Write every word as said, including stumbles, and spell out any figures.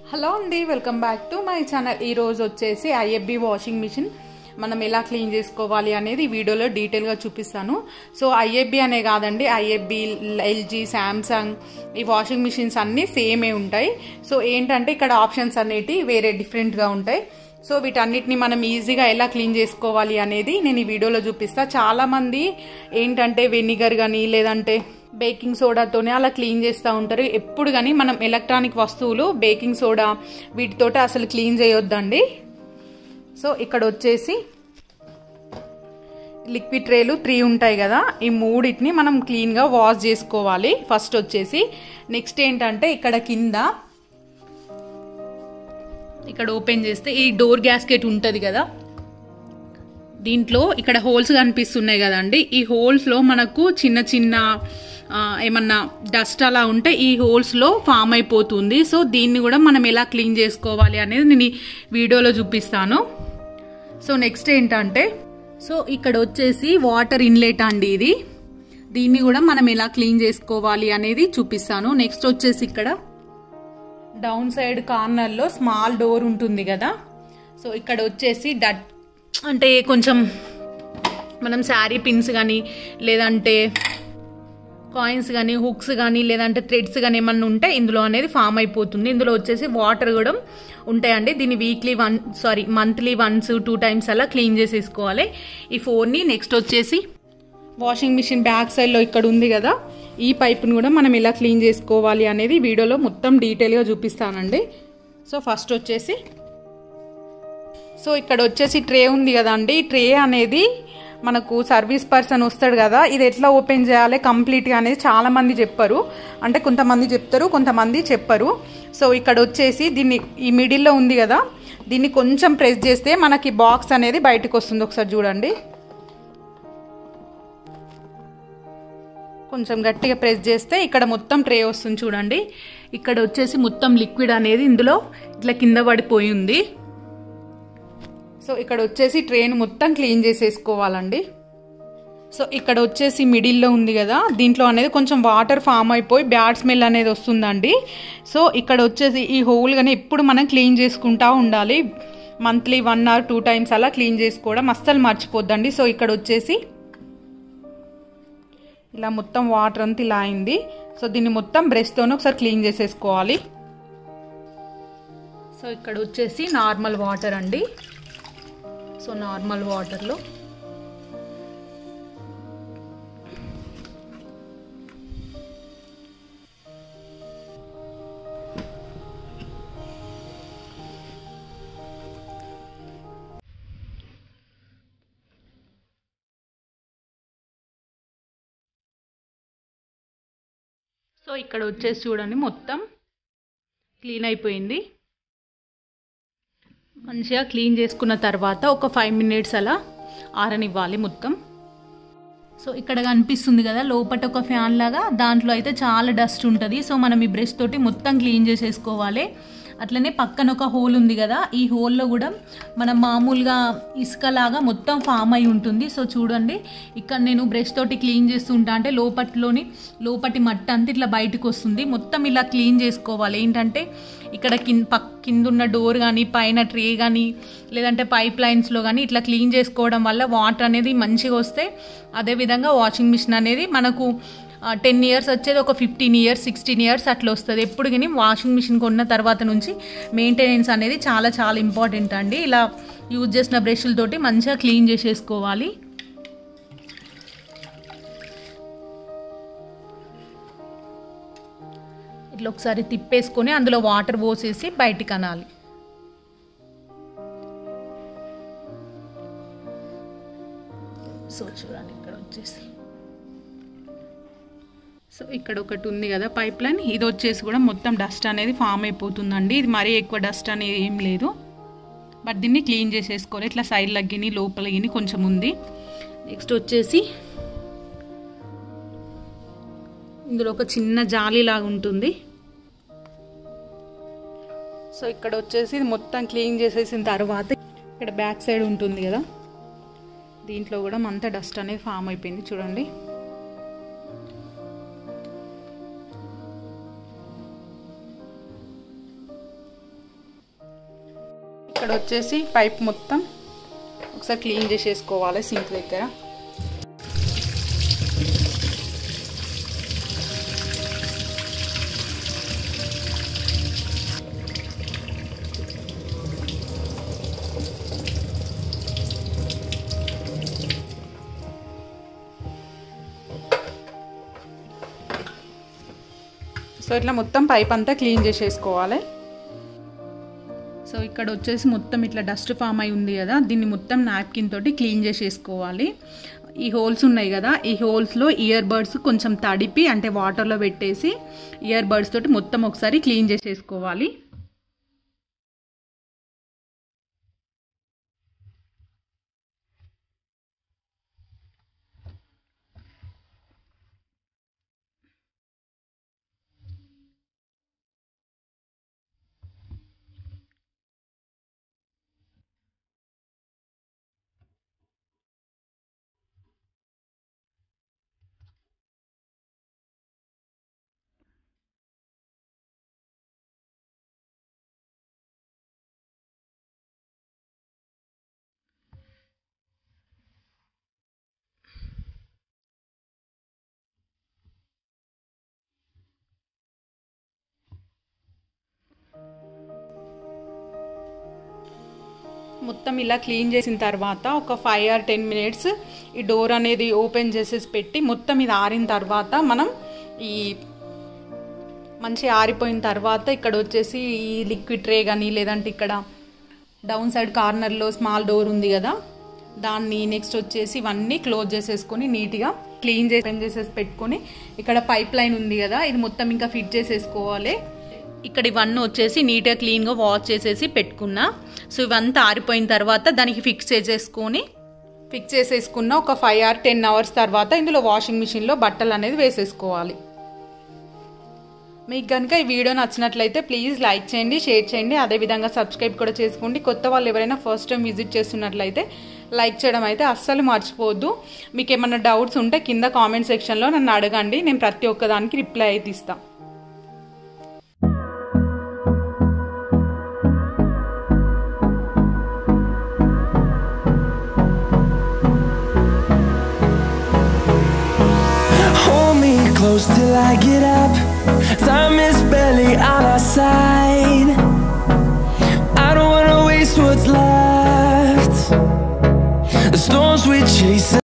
Hello అండి, welcome back to my channel. ఈరోజు వచ్చేసి ఐఎఫ్బి వాషింగ్ మిషన్ మనం ఎలా క్లీన్ చేసుకోవాలి అనేది వీడియోలో డీటెయిల్గా చూపిస్తాను. సో ఐఎఫ్బి అనే కాదండి, ఐఎఫ్బి, ఎల్జీ, శాంసంగ్ ఈ వాషింగ్ మిషన్స్ అన్నీ సేమే ఉంటాయి. సో ఏంటంటే ఇక్కడ ఆప్షన్స్ అనేటివి వేరే డిఫరెంట్గా ఉంటాయి. సో వీటన్నిటిని మనం ఈజీగా ఎలా క్లీన్ చేసుకోవాలి అనేది నేను ఈ వీడియోలో చూపిస్తా. చాలా మంది ఏంటంటే వెనిగర్ కానీ లేదంటే బేకింగ్ సోడాతోనే అలా క్లీన్ చేస్తూ ఉంటారు. ఎప్పుడు కానీ మనం ఎలక్ట్రానిక్ వస్తువులు బేకింగ్ సోడా వీటితోటి అసలు క్లీన్ చేయొద్దండి. సో ఇక్కడ వచ్చేసి లిక్విడ్ ట్రేలు త్రీ ఉంటాయి కదా, ఈ మూడింటిని మనం క్లీన్గా వాష్ చేసుకోవాలి ఫస్ట్ వచ్చేసి. నెక్స్ట్ ఏంటంటే ఇక్కడ కింద ఇక్కడ ఓపెన్ చేస్తే ఈ డోర్ గ్యాస్కెట్ ఉంటుంది కదా, దీంట్లో ఇక్కడ హోల్స్ కనిపిస్తున్నాయి కదండి. ఈ హోల్స్లో మనకు చిన్న చిన్న ఏమన్నా డస్ట్ అలా ఉంటే ఈ హోల్స్లో ఫామ్ అయిపోతుంది. సో దీన్ని కూడా మనం ఎలా క్లీన్ చేసుకోవాలి అనేది నేను ఈ వీడియోలో చూపిస్తాను. సో నెక్స్ట్ ఏంటంటే సో ఇక్కడ వచ్చేసి వాటర్ ఇన్లెట్ అండి ఇది, దీన్ని కూడా మనం ఎలా క్లీన్ చేసుకోవాలి అనేది చూపిస్తాను. నెక్స్ట్ వచ్చేసి ఇక్కడ డౌన్ సైడ్ కార్నర్లో స్మాల్ డోర్ ఉంటుంది కదా, సో ఇక్కడ వచ్చేసి డట్ అంటే కొంచెం మనం శారీ పిన్స్ కానీ లేదంటే కాయిన్స్ కానీ హుక్స్ కానీ లేదంటే థ్రెడ్స్ కానీ ఏమన్నా ఉంటే ఇందులో అనేది ఫామ్ అయిపోతుంది. ఇందులో వచ్చేసి వాటర్ కూడా ఉంటాయండి. దీన్ని weekly one sorry monthly once two times అలా క్లీన్ చేసేసుకోవాలి ఈ ఫోన్ని. నెక్స్ట్ వచ్చేసి వాషింగ్ మిషన్ బ్యాక్ సైడ్లో ఇక్కడ ఉంది కదా, ఈ పైప్ని కూడా మనం ఎలా క్లీన్ చేసుకోవాలి అనేది వీడియోలో మొత్తం డీటెయిల్గా చూపిస్తానండి. సో ఫస్ట్ వచ్చేసి సో ఇక్కడ వచ్చేసి ట్రే ఉంది కదా అండి, ఈ ట్రే అనేది మనకు సర్వీస్ పర్సన్ వస్తాడు కదా, ఇది ఎట్లా ఓపెన్ చేయాలి కంప్లీట్గా అనేది చాలా మంది చెప్పరు. అంటే కొంతమంది చెప్తారు, కొంతమంది చెప్పరు. సో ఇక్కడ వచ్చేసి దీన్ని ఈ మిడిల్లో ఉంది కదా, దీన్ని కొంచెం ప్రెస్ చేస్తే మనకి బాక్స్ అనేది బయటకు వస్తుంది. ఒకసారి చూడండి, కొంచెం గట్టిగా ప్రెస్ చేస్తే ఇక్కడ మొత్తం ట్రే వస్తుంది చూడండి. ఇక్కడ వచ్చేసి మొత్తం లిక్విడ్ అనేది ఇందులో ఇట్లా కింద పడిపోయి ఉంది. సో ఇక్కడ వచ్చేసి ట్రేను మొత్తం క్లీన్ చేసేసుకోవాలండి. సో ఇక్కడ వచ్చేసి మిడిల్లో ఉంది కదా, దీంట్లో అనేది కొంచెం వాటర్ ఫామ్ అయిపోయి బ్యాడ్ స్మెల్ అనేది వస్తుందండి. సో ఇక్కడ వచ్చేసి ఈ హోల్ కానీ ఎప్పుడు మనం క్లీన్ చేసుకుంటూ ఉండాలి. Monthly one or two times అలా క్లీన్ చేసుకోవడం అస్సలు మర్చిపోద్దండి. సో ఇక్కడ వచ్చేసి ఇలా మొత్తం వాటర్ అంతా ఇలా అయింది. సో దీన్ని మొత్తం బ్రష్తోనే ఒకసారి క్లీన్ చేసేసుకోవాలి. సో ఇక్కడ వచ్చేసి నార్మల్ వాటర్ అండి. సో నార్మల్ వాటర్లో సో ఇక్కడ వచ్చేసి చూడండి మొత్తం క్లీన్ అయిపోయింది. మంచిగా క్లీన్ చేసుకున్న తర్వాత ఒక ఫైవ్ మినిట్స్ అలా ఆరనివ్వాలి మొత్తం. సో ఇక్కడ కనిపిస్తుంది కదా లోపల ఒక ఫ్యాన్ లాగా, దాంట్లో అయితే చాలా డస్ట్ ఉంటుంది. సో మనం ఈ బ్రష్ తోటి మొత్తం క్లీన్ చేసేసుకోవాలి. అట్లనే పక్కన ఒక హోల్ ఉంది కదా, ఈ హోల్లో కూడా మనం మామూలుగా ఇసుకలాగా మొత్తం ఫామ్ అయి ఉంటుంది. సో చూడండి ఇక్కడ నేను బ్రష్ తోటి క్లీన్ చేస్తుంటా అంటే లోపట్లోని లోపటి మట్టి అంతా ఇట్లా బయటకు వస్తుంది. మొత్తం ఇలా క్లీన్ చేసుకోవాలి. ఏంటంటే ఇక్కడ కింద పక్ కింద ఉన్న డోర్ కానీ పైన ట్రే కానీ లేదంటే పైప్ లైన్స్లో కానీ ఇట్లా క్లీన్ చేసుకోవడం వల్ల వాటర్ అనేది మంచిగా వస్తాయి. అదేవిధంగా వాషింగ్ మిషన్ అనేది మనకు టెన్ ఇయర్స్ వచ్చేది ఒక ఫిఫ్టీన్ ఇయర్స్ సిక్స్టీన్ ఇయర్స్ అట్లా వస్తుంది. ఎప్పుడు కానీ వాషింగ్ మిషన్ కొన్న తర్వాత నుంచి మెయింటెనెన్స్ అనేది చాలా చాలా ఇంపార్టెంట్ అండి. ఇలా యూజ్ చేసిన బ్రష్లతోటి మంచిగా క్లీన్ చేసేసుకోవాలి. ఇట్లా ఒకసారి తిప్పేసుకొని అందులో వాటర్ పోసేసి బయటికి అనాలి. సో చూడండి ఇక్కడ వచ్చేసి సో ఇక్కడ ఒకటి ఉంది కదా పైప్ లైన్, ఇది వచ్చేసి కూడా మొత్తం డస్ట్ అనేది ఫామ్ అయిపోతుందండి. ఇది మరీ ఎక్కువ డస్ట్ అనేది ఏం లేదు, బట్ దీన్ని క్లీన్ చేసేసుకోవాలి. ఇట్లా సైడ్ లగ్గిని లోపల గిని కొంచెం ఉంది. నెక్స్ట్ వచ్చేసి ఇందులో ఒక చిన్న జాలి లాగా ఉంటుంది. సో ఇక్కడ వచ్చేసి ఇది మొత్తం క్లీన్ చేసేసిన తర్వాత ఇక్కడ బ్యాక్ సైడ్ ఉంటుంది కదా, దీంట్లో కూడా అంతా డస్ట్ అనేది ఫామ్ అయిపోయింది చూడండి. ఇక్కడ వచ్చేసి పైప్ మొత్తం ఒకసారి క్లీన్ చేసేసుకోవాలి సింక్ దగ్గర. సో ఇట్లా మొత్తం పైప్ అంతా క్లీన్ చేసేసుకోవాలి. సో ఇక్కడ వచ్చేసి మొత్తం ఇట్లా డస్ట్ ఫామ్ అయి ఉంది కదా, దీన్ని మొత్తం నాప్కిన్ తోటి క్లీన్ చేసేసుకోవాలి. ఈ హోల్స్ ఉన్నాయి కదా, ఈ హోల్స్లో ఇయర్ బడ్స్ కొంచెం తడిపి అంటే వాటర్లో పెట్టేసి ఇయర్ బడ్స్ తోటి మొత్తం ఒకసారి క్లీన్ చేసేసుకోవాలి. మొత్తం ఇలా క్లీన్ చేసిన తర్వాత ఒక ఫైవ్ ఆర్ టెన్ మినిట్స్ ఈ డోర్ అనేది ఓపెన్ చేసేసి పెట్టి మొత్తం ఇది ఆరిన తర్వాత మనం ఈ మంచి ఆరిపోయిన తర్వాత ఇక్కడ వచ్చేసి ఈ లిక్విడ్ ట్రే కానీ లేదంటే ఇక్కడ డౌన్ సైడ్ కార్నర్లో స్మాల్ డోర్ ఉంది కదా, దాన్ని నెక్స్ట్ వచ్చేసి ఇవన్నీ క్లోజ్ చేసేసుకొని నీట్గా క్లీన్ చేసి ఓపెన్ చేసేసి పెట్టుకొని ఇక్కడ పైప్ లైన్ ఉంది కదా, ఇది మొత్తం ఇంకా ఫిట్ చేసేసుకోవాలి. ఇక్కడ ఇవన్నీ వచ్చేసి నీట్గా క్లీన్గా వాష్ చేసేసి పెట్టుకున్నా. సో ఇవంతా ఆరిపోయిన తర్వాత దానికి ఫిక్స్ చేసేసుకొని ఫిక్స్ చేసేసుకున్న ఒక ఫైవ్ ఆర్ టెన్ అవర్స్ తర్వాత ఇందులో వాషింగ్ మిషన్లో బట్టలు అనేది వేసేసుకోవాలి. మీకు కనుక ఈ వీడియో నచ్చినట్లయితే ప్లీజ్ లైక్ చేయండి, షేర్ చేయండి, అదేవిధంగా సబ్స్క్రైబ్ కూడా చేసుకోండి. కొత్త వాళ్ళు ఎవరైనా ఫస్ట్ టైం విజిట్ చేస్తున్నట్లయితే లైక్ చేయడం అయితే అస్సలు మర్చిపోవద్దు. మీకు ఏమైనా డౌట్స్ ఉంటే కింద కామెంట్ సెక్షన్లో నన్ను అడగండి, నేను ప్రతి ఒక్కదానికి రిప్లై అయితే ఇస్తాను. Close till I get up, time is barely on our side. I don't wanna waste what's left. The storms we chase